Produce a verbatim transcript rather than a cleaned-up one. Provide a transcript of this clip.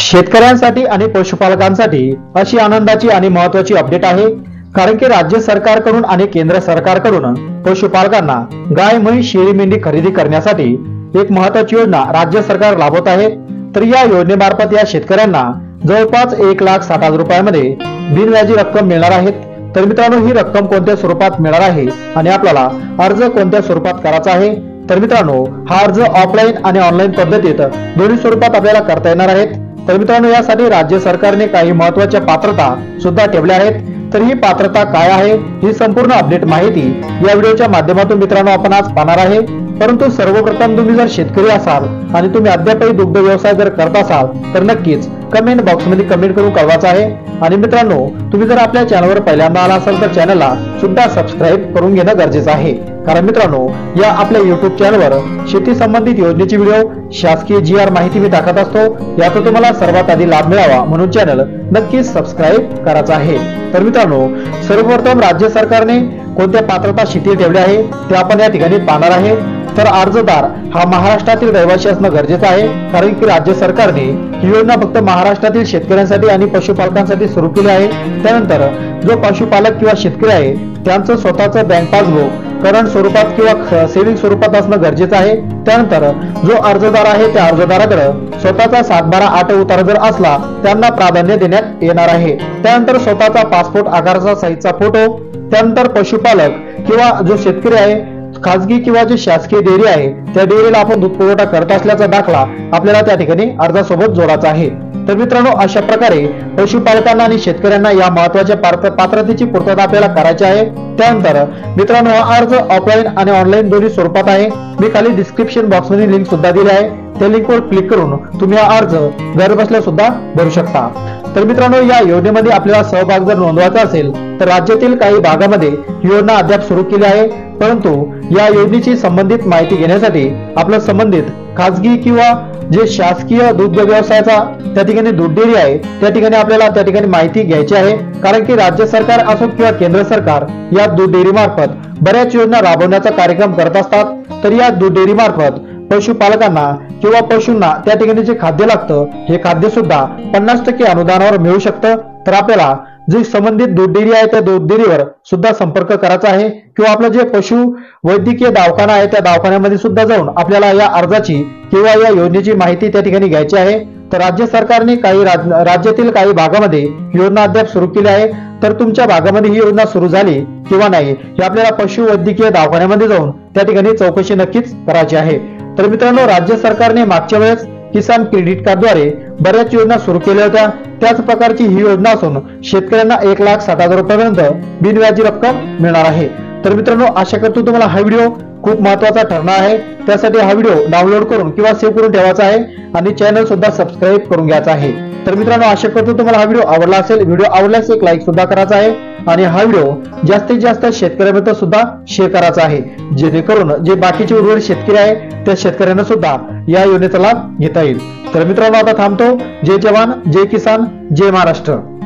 शेतकऱ्यांसाठी आणि पशुपालकांसाठी अशी आनंदाची आणि महत्त्वाची अपडेट आहे, कारण की राज्य सरकारकडून आणि केंद्र सरकारकडून पशुपालकांना गाय, म्हैस, शेळी, मेंढी खरेदी करण्यासाठी एक महत्त्वाची योजना राज्य सरकार राबवत आहे। तर या योजनेमार्फत या शेतकऱ्यांना जवळपास एक लाख साठ हजार रुपयामध्ये बिनव्याजी रक्कम मिळणार आहे। तर मित्रांनो, ही रक्कम कोणत्या स्वरूपात मिळणार आहे आणि आपल्याला अर्ज कोणत्या स्वरूपात करायचा आहे? तर मित्रांनो, हा अर्ज ऑफलाईन आणि ऑनलाईन पद्धतीत दोन्ही स्वरूपात आपल्याला करता येणार आहेत। तर मित्रांनो, यासाठी राज्य सरकारने काही महत्त्वाच्या पात्रता सुद्धा ठेवल्या आहेत। तर ही पात्रता काय आहे, ही संपूर्ण अपडेट माहिती या व्हिडिओच्या माध्यमातून मित्रांनो आपण आज पाहणार आहे। परंतु सर्वप्रथम तुम्ही जर शेतकरी असाल आणि तुम्ही अद्यापही दुग्ध व्यवसाय जर करत असाल तर नक्कीच कमेंट बॉक्स मध्ये कमेंट करून कळवायचं आहे। आणि मित्रांनो, तुम्ही जर आपल्या चॅनलवर पहिल्यांदा आला असाल तर चॅनलला सुद्धा सबस्क्राईब करून घेणं गरजेचं आहे, कारण मित्रांनो या आपल्या युट्यूब चॅनलवर शेती संबंधित योजनेची व्हिडिओ, शासकीय जी आर माहिती मी टाकत असतो। याचा तुम्हाला सर्वात आधी लाभ मिळावा म्हणून चॅनल नक्कीच सबस्क्राईब करायचं आहे। तर मित्रांनो, सर्वप्रथम राज्य सरकारने कोणत्या पात्रता शिथिल ठेवल्या आहे ते आपण या ठिकाणी पाहणार आहे। तर अर्जदार हा महाराष्ट्रातील रहिवासी असणं गरजेचं आहे, कारण की राज्य सरकारने ही योजना फक्त महाराष्ट्रातील शेतकऱ्यांसाठी आणि पशुपालकांसाठी सुरू केली आहे। त्यानंतर जो पशुपालक किंवा शेतकरी आहे त्यांचं स्वतःचं बँक पासबुक करंट स्वरूपात किंवा सेव्हिंग स्वरूपात असणं गरजेचं आहे। त्यानंतर जो अर्जदार आहे त्या अर्जदाराकडे स्वतःचा सात बारा आठ उतारा जर असला त्यांना प्राधान्य देण्यात येणार आहे। त्यानंतर स्वतःचा पासपोर्ट आकाराचा साईजचा फोटो, त्यानंतर पशुपालक किंवा जो शेतकरी आहे खासगी किंवा जे शासकीय डेअरी आहे त्या डेअरीला आपण दूध पुरवठा करत असल्याचा दाखला आपल्याला त्या ठिकाणी अर्जासोबत जोडायचा आहे। तर मित्रांनो, अशा प्रकारे पशुपालकांना आणि शेतकऱ्यांना या महत्त्वाच्या पात्रतेची पूर्तता आपल्याला करायची आहे। त्यानंतर मित्रांनो, हा अर्ज ऑफलाईन आणि ऑनलाईन दोन्ही स्वरूपात आहे। मी खाली डिस्क्रिप्शन बॉक्स मध्ये लिंक सुद्धा दिली आहे, त्या लिंकवर क्लिक करून तुम्ही हा अर्ज घर बसल्या सुद्धा भरू शकता। तर मित्रांनो, या योजनेमध्ये आपल्याला सहभाग जर नोंदवायचा असेल तर राज्यातील काही भागामध्ये ही योजना अद्याप सुरू केली आहे, परंतु या योजनेची संबंधित माहिती घेण्यासाठी आपलं संबंधित खासगी किंवा जे शासकीय दूध व्यवसायाचा त्या ठिकाणी दूध डेअरी आहे त्या ठिकाणी आपल्याला त्या ठिकाणी माहिती घ्यायची आहे, कारण की राज्य सरकार असो किंवा केंद्र सरकार या दूध डेअरी मार्फत बऱ्याच योजना राबवण्याचा कार्यक्रम करत असतात। तर या दूध डेअरी मार्फत पशुपालकांना किंवा पशूंना त्या ठिकाणी जे खाद्य लागतं हे खाद्य सुद्धा पन्नास टक्के अनुदानावर मिळू शकतं। तर आपल्याला जे संबंधित दूध डेअरी आहे त्या दूध डेअरीवर सुद्धा संपर्क करायचा आहे, किंवा आपलं जे पशु वैद्यकीय दवाखाना आहे त्या दवाखान्यामध्ये सुद्धा जाऊन आपल्याला या अर्जाची किंवा या योजनेची माहिती त्या ठिकाणी घ्यायची आहे। तर राज्य सरकारने काही राज्यातील काही भागामध्ये योजना अद्याप सुरू केली आहे। तर तुमच्या भागामध्ये ही योजना सुरू झाली किंवा नाही हे आपल्याला पशु वैद्यकीय दवाखान्यामध्ये जाऊन त्या ठिकाणी चौकशी नक्कीच करायची आहे। तर मित्रांनो, राज्य सरकारने मागच्या वेळेस किसान क्रेडिट कार्डद्वारे बऱ्याच योजना सुरू केल्या होत्या, त्याच प्रकारची ही योजना असून शेतकऱ्यांना एक लाख साठ हजार रुपयापर्यंत बिनव्याजी रक्कम मिळणार आहे। तर मित्रांनो, आशा करतो तुम्हाला हा व्हिडिओ खूप महत्त्वाचा ठरणार आहे, त्यासाठी हा व्हिडिओ डाउनलोड करून किंवा सेव्ह करून ठेवायचा आहे आणि चॅनल सुद्धा सबस्क्राईब करून घ्यायचा आहे। तर मित्रांनो, आशा करतो तुम्हाला हा व्हिडिओ आवडला असेल। व्हिडिओ आवडल्यास एक लाईक सुद्धा करायचा आहे आणि हा व्हिडिओ जास्तीत जास्त शेतकऱ्यांपर्यंत सुद्धा शेअर करायचा आहे, जेणेकरून जे बाकीचे उर्वरित शेतकरी आहे त्या शेतकऱ्यांना सुद्धा या योजनेचा लाभ घेता येईल। तर मित्रांनो, आता थांबतो। जय जवान, जय किसान, जय महाराष्ट्र।